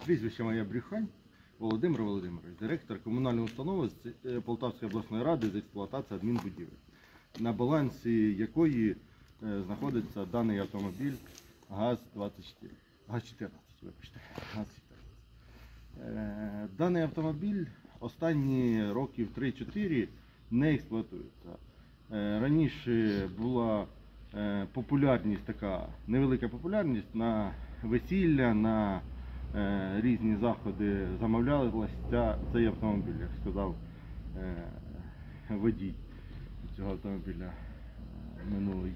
Прізвище моє Брюхань Володимир Володимирович, директор комунальної установи Полтавської обласної ради з експлуатації адмінбудівель, на балансі якої знаходиться даний автомобіль ГАЗ-24. ГАЗ-14, вибачте. ГАЗ-14. Даний автомобіль останні років 3-4 не експлуатується. Раніше була популярність, така невелика популярність на весілля, на різні заходи замовлялися цей автомобіль, як сказав водій цього автомобіля минулий.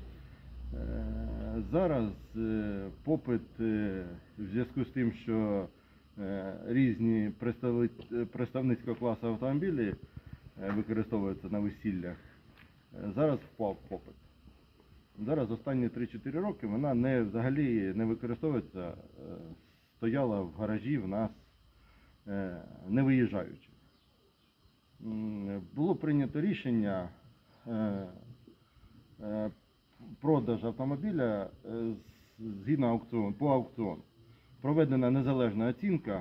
Зараз попит в зв'язку з тим, що різні представницького класу автомобілі використовуються на весіллях, зараз впав попит. Зараз останні 3-4 роки вона взагалі не використовується, стояла в гаражі в нас, не виїжджаючи. Було прийнято рішення продаж автомобіля згідно аукціону, по аукціону. Проведена незалежна оцінка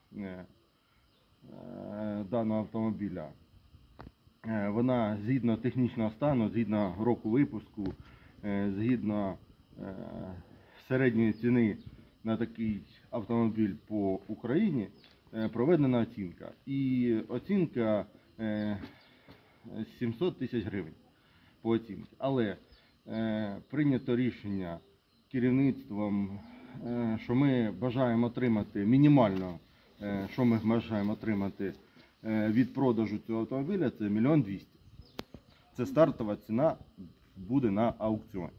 даного автомобіля. Вона згідно технічного стану, згідно року випуску, згідно середньої ціни на такий автомобіль по Україні проведена оцінка. І оцінка 700 тисяч гривень по оцінці. Але прийнято рішення керівництвом, що ми бажаємо отримати мінімально, що ми бажаємо отримати від продажу цього автомобіля, це 1 200 000. Це стартова ціна буде на аукціоні.